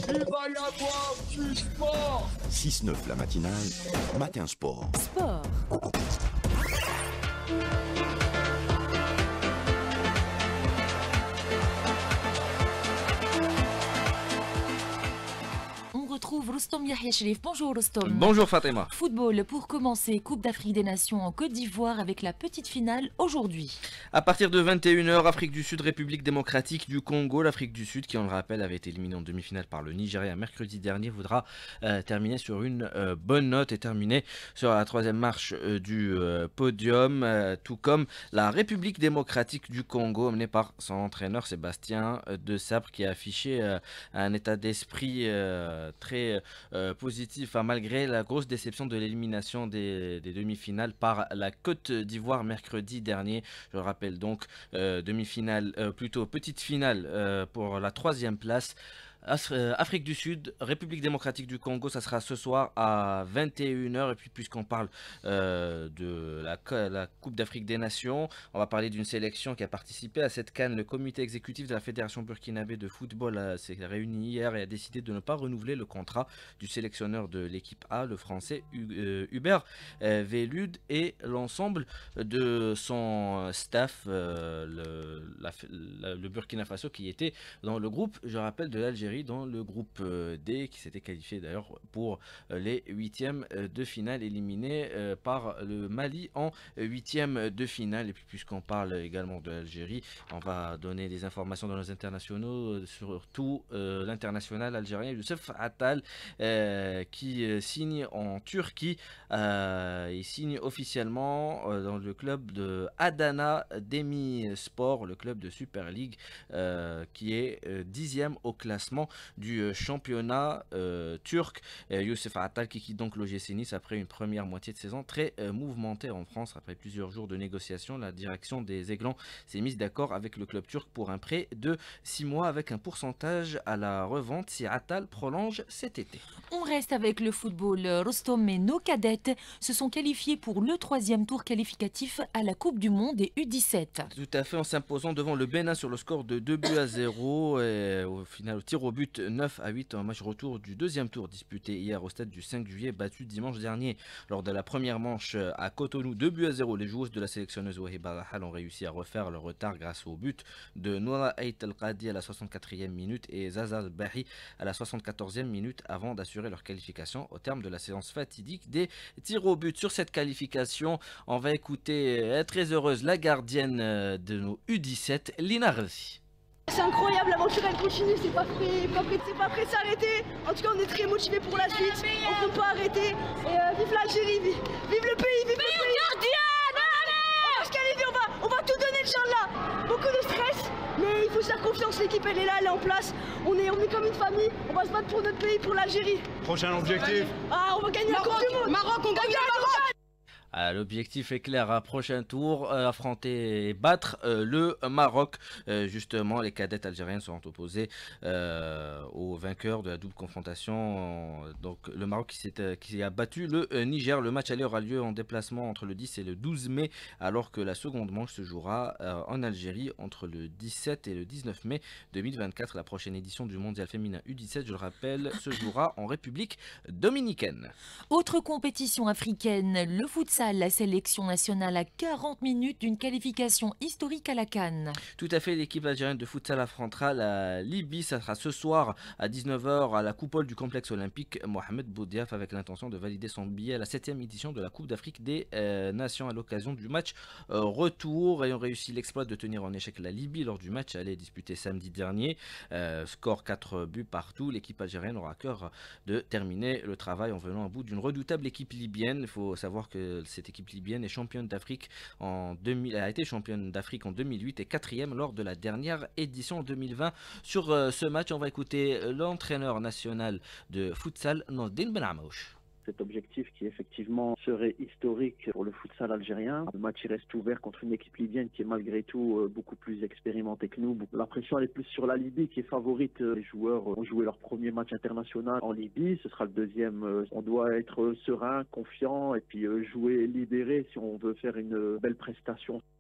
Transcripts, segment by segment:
Il va y avoir du sport. 6-9 la matinale, Matin Sport. Sport. On retrouve Roustom Yahya Cherif. Bonjour Roustom. Bonjour Fatima. Football pour commencer, Coupe d'Afrique des Nations en Côte d'Ivoire avec la petite finale aujourd'hui. À partir de 21h, Afrique du Sud, République démocratique du Congo. L'Afrique du Sud, qui on le rappelle avait été éliminée en demi-finale par le Nigeria mercredi dernier, voudra terminer sur une bonne note et terminer sur la troisième marche du podium, tout comme la République démocratique du Congo, menée par son entraîneur Sébastien De Sabre, qui a affiché un état d'esprit très positif, malgré la grosse déception de l'élimination des demi-finales par la Côte d'Ivoire mercredi dernier. Je le rappelle donc, demi-finale, plutôt petite finale pour la troisième place. Afrique du Sud, République démocratique du Congo, ça sera ce soir à 21h. Et puis puisqu'on parle de la Coupe d'Afrique des Nations, on va parler d'une sélection qui a participé à cette CAN. Le comité exécutif de la Fédération burkinabé de football s'est réuni hier et a décidé de ne pas renouveler le contrat du sélectionneur de l'équipe A, le français Hubert Velud, et l'ensemble de son staff, le Burkina Faso, qui était dans le groupe, je rappelle, de l'Algérie, dans le groupe D, qui s'était qualifié d'ailleurs pour les huitièmes de finale, éliminé par le Mali en huitièmes de finale. Et puis puisqu'on parle également de l'Algérie, on va donner des informations dans nos internationaux, surtout l'international algérien Youssef Attal, qui signe en Turquie. Il signe officiellement dans le club de Adana Demirspor, le club de Super League, qui est 10e au classement du championnat turc. Youssef Attal qui quitte donc l'OGC Nice après une première moitié de saison très mouvementée en France. Après plusieurs jours de négociations, la direction des Aiglons s'est mise d'accord avec le club turc pour un prêt de 6 mois avec un pourcentage à la revente si Attal prolonge cet été. On reste avec le football. Roustom et nos cadettes se sont qualifiés pour le troisième tour qualificatif à la Coupe du Monde des U17. Tout à fait, en s'imposant devant le Bénin sur le score de 2-0 et au final au tir au but 9-8, un match retour du deuxième tour disputé hier au stade du 5 juillet, battu dimanche dernier lors de la première manche à Cotonou 2-0. Les joueuses de la sélectionneuse Wahiba Rahal ont réussi à refaire le retard grâce au but de Noura Ait El Qadi à la 64e minute et Zaza El Bahi à la 74e minute avant d'assurer leur qualification au terme de la séance fatidique des tirs au but. Sur cette qualification, on va écouter très heureuse la gardienne de nos U17, Lina Rossi. C'est incroyable, l'aventure elle continue, c'est pas prêt de s'arrêter. En tout cas on est très motivés pour la suite, on peut pas arrêter. Et vive l'Algérie, vive le pays, vive le pays. On va se qualifier, on va tout donner, Inch'Allah. Beaucoup de stress, mais il faut se faire confiance, l'équipe elle est là, elle est en place. On est comme une famille, on va se battre pour notre pays, pour l'Algérie. Prochain objectif. Ah, on va gagner la Coupe du Monde. Maroc, on gagne le Maroc. L'objectif est clair, à prochain tour, affronter et battre le Maroc. Justement, les cadettes algériennes seront opposées aux vainqueurs de la double confrontation. Donc le Maroc qui a battu le Niger. Le match aller aura lieu en déplacement entre le 10 et le 12 mai, alors que la seconde manche se jouera en Algérie entre le 17 et le 19 mai 2024. La prochaine édition du mondial féminin U17, je le rappelle, se jouera en République dominicaine. Autre compétition africaine, le futsal. La sélection nationale à 40 minutes d'une qualification historique à la CAN. Tout à fait, l'équipe algérienne de futsal affrontera la Libye. Ça sera ce soir à 19h à la coupole du complexe olympique Mohamed Boudiaf, avec l'intention de valider son billet à la 7e édition de la Coupe d'Afrique des Nations à l'occasion du match retour. Ayant réussi l'exploit de tenir en échec la Libye lors du match aller disputé samedi dernier, score 4 buts partout, l'équipe algérienne aura à cœur de terminer le travail en venant à bout d'une redoutable équipe libyenne. Il faut savoir que cette équipe libyenne est championne d'Afrique a été championne d'Afrique en 2008 et 4e lors de la dernière édition en 2020. Sur ce match, on va écouter l'entraîneur national de futsal, Nordin Ben Amouche. Cet objectif qui effectivement serait historique pour le futsal algérien. Le match reste ouvert contre une équipe libyenne qui est malgré tout beaucoup plus expérimentée que nous. La pression elle est plus sur la Libye qui est favorite. Les joueurs ont joué leur premier match international en Libye. Ce sera le deuxième. On doit être serein, confiant et puis jouer libéré si on veut faire une belle prestation.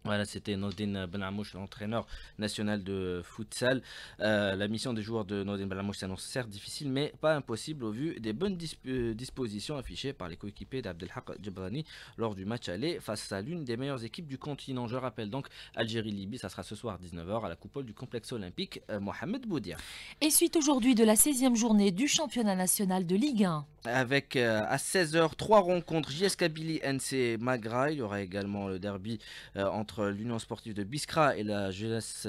Voilà, c'était Nordin Ben Amouche, l'entraîneur national de futsal. La mission des joueurs de Nordin Ben Amouche s'annonce certes difficile, mais pas impossible au vu des bonnes dispositions affichées par les coéquipiers d'Abdelhak Djebrani lors du match aller face à l'une des meilleures équipes du continent. Je rappelle donc Algérie-Libye, ça sera ce soir 19h à la coupole du complexe olympique Mohamed Boudia. Et suite aujourd'hui de la 16e journée du championnat national de Ligue 1. Avec à 16h 3 rencontres JS Kabylie NC Magra. Il y aura également le derby entre l'Union sportive de Biskra et la jeunesse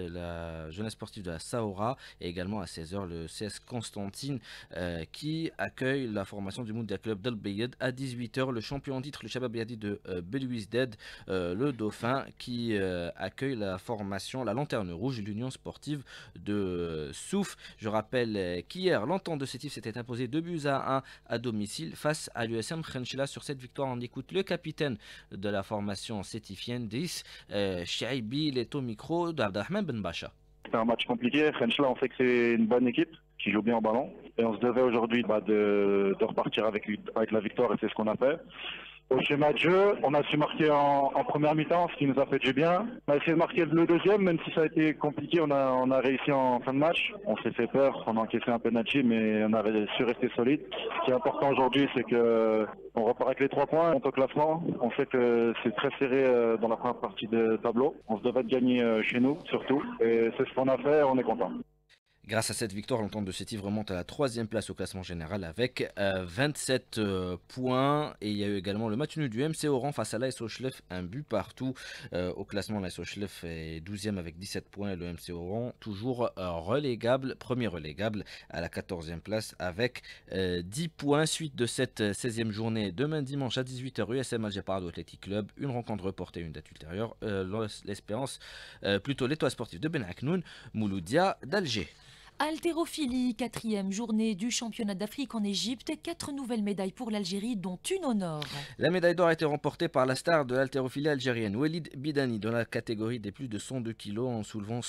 sportive de la Saoura. Et également à 16h le CS Constantine qui accueille la formation du Moudia Club d'Al Bayed. À 18h le champion en titre, le Shabab Yadi de Belouizdad, le Dauphin, qui accueille la formation, la Lanterne Rouge, l'Union sportive de Souf. Je rappelle qu'hier l'entente de Sétif s'était imposée 2-1 à domicile face à l'USM Khenchela. Sur cette victoire, on écoute le capitaine de la formation sétifienne 10, Chaibi, les au micro d'Abdelrahman Ben Bacha. C'est un match compliqué. Khenchela, on sait que c'est une bonne équipe qui joue bien au ballon. Et on se devait aujourd'hui de repartir avec la victoire, et c'est ce qu'on a fait. Au schéma de jeu, on a su marquer en première mi-temps, ce qui nous a fait du bien. On a essayé de marquer le deuxième, même si ça a été compliqué, on a réussi en fin de match. On s'est fait peur, on a encaissé un penalty, mais on a su rester solide. Ce qui est important aujourd'hui, c'est que on repart avec les 3 points. On est au classement, on sait que c'est très serré dans la première partie du tableau. On se devait de gagner chez nous, surtout. Et c'est ce qu'on a fait, on est content. Grâce à cette victoire, l'entente de Sétif remonte à la 3e place au classement général avec 27 points. Et il y a eu également le match nul du MC Oran face à l'AS Ochlef, un but partout. Au classement, l'AS Ochlef est 12e avec 17 points et le MC Oran toujours relégable, premier relégable à la 14e place avec 10 points. Suite de cette 16e journée, demain dimanche à 18h, USM Alger Parado Athletic Club, une rencontre reportée, une date ultérieure. L'Espérance, plutôt l'Étoile sportive de Ben Aknoun, Mouloudia d'Alger. Haltérophilie, 4e journée du championnat d'Afrique en Égypte. 4 nouvelles médailles pour l'Algérie, dont une au nord. La médaille d'or a été remportée par la star de l'haltérophilie algérienne, Walid Bidani, dans la catégorie des plus de 102 kg, en soulevant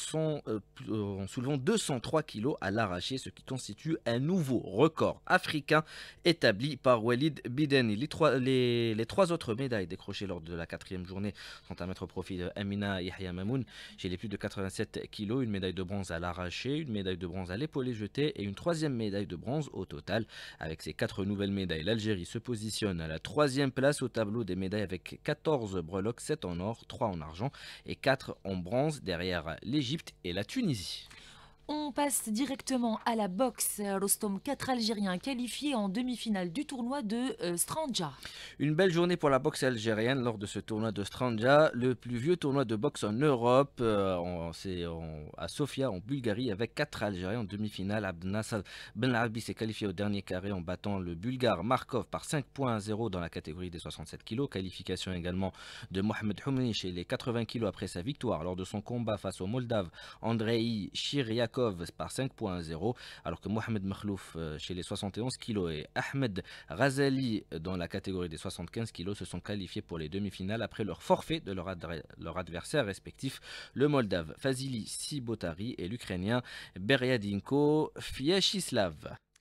203 kg à l'arraché, ce qui constitue un nouveau record africain établi par Walid Bidani. Les trois autres médailles décrochées lors de la 4e journée sont à mettre au profit de Amina Yahya Mamoun chez les plus de 87 kg, une médaille de bronze à l'arraché, une médaille de bronze à l'épaulé jeté et une 3e médaille de bronze au total. Avec ces 4 nouvelles médailles, l'Algérie se positionne à la 3e place au tableau des médailles avec 14 breloques, 7 en or, 3 en argent et 4 en bronze, derrière l'Égypte et la Tunisie. On passe directement à la boxe. Rostom, 4 Algériens qualifiés en demi-finale du tournoi de Strandja. Une belle journée pour la boxe algérienne lors de ce tournoi de Strandja, le plus vieux tournoi de boxe en Europe. C'est à Sofia en Bulgarie avec 4 Algériens en demi-finale. Abdelnassar Ben Arbi s'est qualifié au dernier carré en battant le Bulgare Markov par 5 points à 0 dans la catégorie des 67 kg. Qualification également de Mohamed Houmeni chez les 80 kg après sa victoire lors de son combat face au Moldave Andrei Chiriakov par 5 points à 0, alors que Mohamed Makhlouf chez les 71 kg et Ahmed Razali dans la catégorie des 75 kg se sont qualifiés pour les demi-finales après leur forfait de leur adversaire respectif, le Moldave Fazili Sibotari et l'Ukrainien Beryadinko Fiachislav.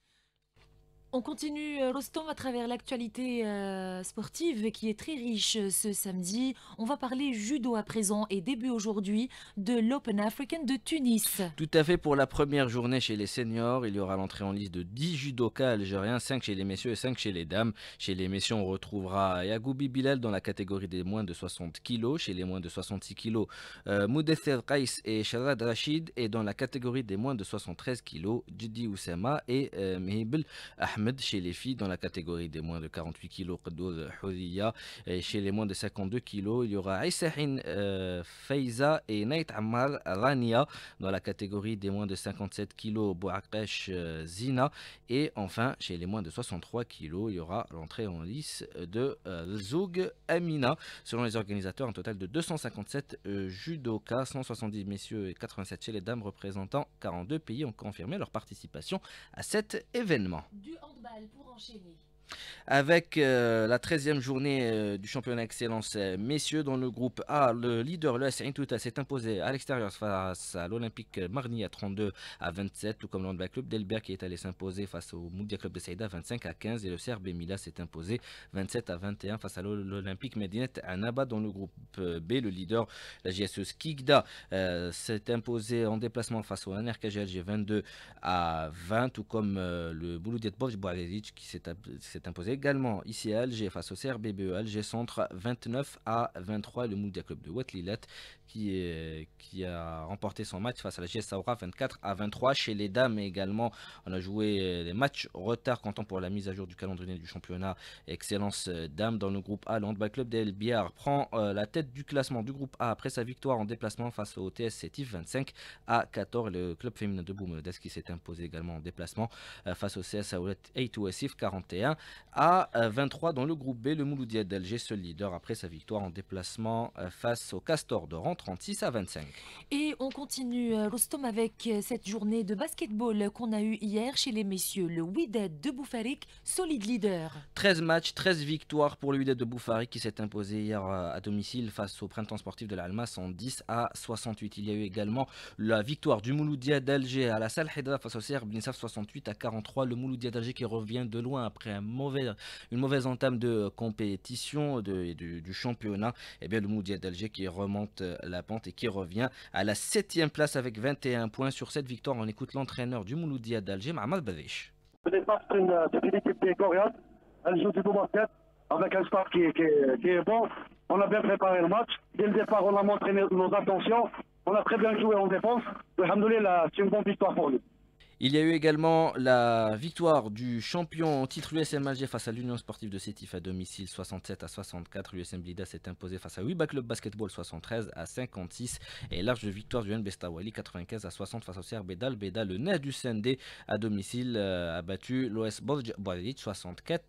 On continue, Rostom, à travers l'actualité sportive qui est très riche ce samedi. On va parler judo à présent et début aujourd'hui de l'Open African de Tunis. Tout à fait, pour la première journée chez les seniors, il y aura l'entrée en liste de 10 judokas algériens, 5 chez les messieurs et 5 chez les dames. Chez les messieurs, on retrouvera Yagoubi Bilal dans la catégorie des moins de 60 kg. Chez les moins de 66 kg, Moudesser Qais et Sharad Rachid. Et dans la catégorie des moins de 73 kg, Jidi Oussama et Mehibel Ahmed. Chez les filles, dans la catégorie des moins de 48 kg, Qadour Houdiya. Et chez les moins de 52 kg, il y aura Aïsahin Faiza et Nait Ammar Rania. Dans la catégorie des moins de 57 kg, Bouakesh Zina. Et enfin, chez les moins de 63 kg, il y aura l'entrée en lice de Zoug Amina. Selon les organisateurs, un total de 257 judokas, 170 messieurs et 87 chez les dames, représentant 42 pays ont confirmé leur participation à cet événement. Du handball pour enchaîner. Avec la 13e journée du championnat excellence messieurs dans le groupe A, le leader, le AS Ain Touta, s'est imposé à l'extérieur face à l'Olympique Marni à 32-27, tout comme le Handball Club d'Elbert qui est allé s'imposer face au Moudia Club de Saïda 25-15 et le CRB Mila s'est imposé 27-21 face à l'Olympique Medinet à Naba dans le groupe B. Le leader, la JSE Skikda, s'est imposé en déplacement face au NRKGLG 22-20, tout comme le Bouloudiet Bov Boaledic qui s'est imposé également ici à Alger face au CRBBE Alger Centre 29-23, le Moudia Club de Ouatlilat qui a remporté son match face à la JS Saoura 24-23. Chez les dames également, on a joué les matchs retard comptant pour la mise à jour du calendrier du championnat Excellence Dames dans le groupe A. Le Handball Club d'El Biar prend la tête du classement du groupe A après sa victoire en déplacement face au TS Sétif 25-14. Le club féminin de Boumodès qui s'est imposé également en déplacement face au CS Aoulet A2SIF 41-23. Dans le groupe B, le Mouloudia d'Alger, seul leader après sa victoire en déplacement face au Castor d'Oran 36-25. Et on continue, Rostom, avec cette journée de basketball qu'on a eue hier chez les messieurs. Le Wydad de Boufarik, solide leader. 13 matchs, 13 victoires pour le Wydad de Boufarik qui s'est imposé hier à domicile face au Printemps sportif de l'Alma 110-68. Il y a eu également la victoire du Mouloudia d'Alger à la Salle Heda face au CR Blinsaf 68-43. Le Mouloudia d'Alger qui revient de loin après une mauvaise entame de compétition du championnat. Et bien le Mouloudia d'Alger qui remonte la pente et qui revient à la 7e place avec 21 points. Sur cette victoire, on écoute l'entraîneur du Mouloudia d'Alger, Mohamed Badesh. C'est une équipe qui est coriace, elle joue du bon basket avec un staff qui est bon. On a bien préparé le match. Dès le départ, on a montré nos intentions. On a très bien joué en défense. Alhamdoulilah, c'est une bonne victoire pour nous. Il y a eu également la victoire du champion titre l'USM Alger face à l'Union sportive de Sétif à domicile 67-64. L'USM Blida s'est imposé face à Wiba Club Basketball 73-56 et large victoire du NB Stawali 95-60 face au CRB d'Albeda. Le NES du Sendé à domicile a battu l'OS Boadid 64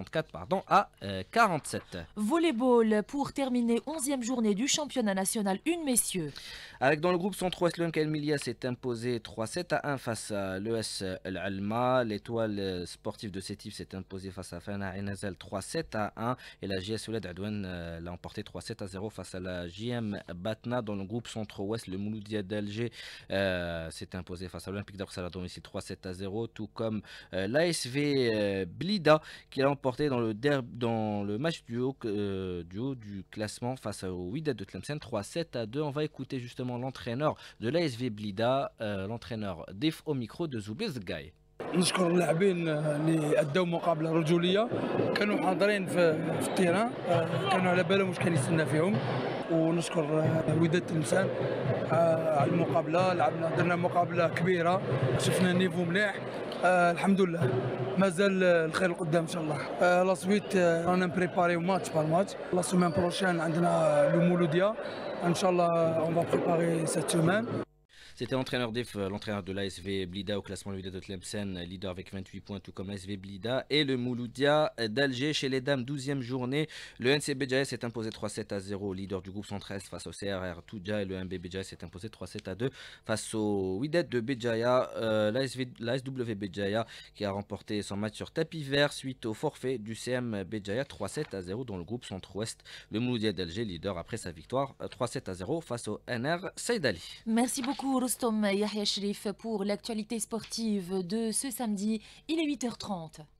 à 47. Volleyball pour terminer 11e journée du championnat national 1 messieurs. Avec dans le groupe Centre-Ouest, le Emilia s'est imposé 3-7-1 face à l'ES Al-Alma. L'étoile sportive de Sétif s'est imposée face à Fana Enazal 3-7-1 et la JS Ouled Adouane l'a emporté 3-7-0 face à la JM Batna. Dans le groupe Centre-Ouest, le Mouloudia d'Alger s'est imposé face à l'Olympique d'Arsal à domicile 3-7-0, tout comme l'ASV Blida qui l'a emporté dans le match du haut du classement face au Wydad de Tlemcen 3-7-2. On va écouter justement l'entraîneur de l'ASV Blida, l'entraîneur Def au micro de Zoubi Zgaï. نشكر اللاعبين اللي ادوا مقابله رجوليه كانوا حاضرين في التيران كانوا على بالهم واش كان يستنى فيهم ونشكر وداد تلمسان على المقابله لعبنا درنا مقابله كبيره شفنا نيفو مليح الحمد لله مازال الخير القدام ان شاء الله لا سويت رانا بريباريو ماتش بار ماتش لا سومين بروشين عندنا لو مولوديا ان شاء الله اون فا بريباري سيت سومين. C'était l'entraîneur l'entraîneur de l'ASV Blida au classement Wydad de Tlemcen, leader avec 28 points, tout comme l'ASV Blida et le Mouloudia d'Alger. Chez les dames, 12e journée, le NC Béjaïa s'est imposé 3-7-0, leader du groupe Centre-Est face au CRR Toudja, et le MB Béjaïa s'est imposé 3-7-2 face au Wydad de Béjaïa. L'ASW Béjaïa qui a remporté son match sur tapis vert suite au forfait du CM Béjaïa 3-7-0 dans le groupe Centre-Ouest. Le Mouloudia d'Alger, leader après sa victoire 3-7-0 face au NR Saïdali. Merci beaucoup Rostom Yahya Sherif pour l'actualité sportive de ce samedi. Il est 8h30.